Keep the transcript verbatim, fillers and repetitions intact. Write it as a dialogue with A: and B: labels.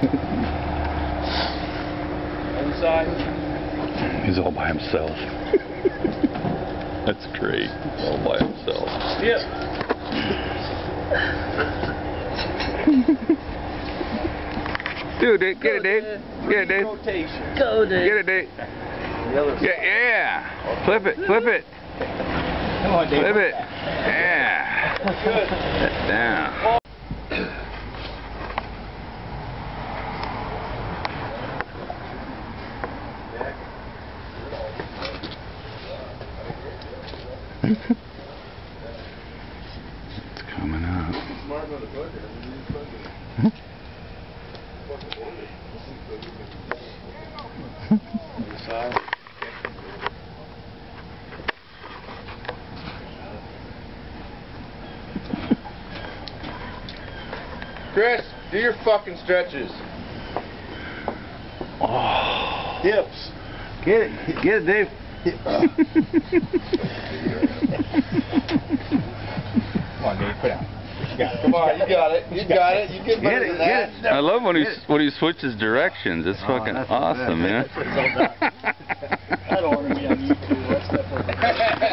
A: Inside.
B: He's all by himself. That's great. All by himself.
A: Yep.
B: Dude, dude, get it, dude. Get it, dude.
A: Rotation.
C: Go, dude.
B: Get it, dude. Yeah, yeah. Flip it, flip it.
A: Come on, Dave.
B: Flip it. Yeah.
A: Good.
B: Set down. It's coming up.
D: Chris, do your fucking stretches.
B: Oh.
D: Hips.
B: Get it. Get it, Dave.
A: Come on, Dave. Put out. You got it.
D: Come on, you got it. You got it. You get better
B: Get it,
D: than
B: get
D: that.
B: it. I love when he when he switches directions. It's fucking
C: that's
B: awesome, man.
A: I don't want to be on YouTube. That's definitely.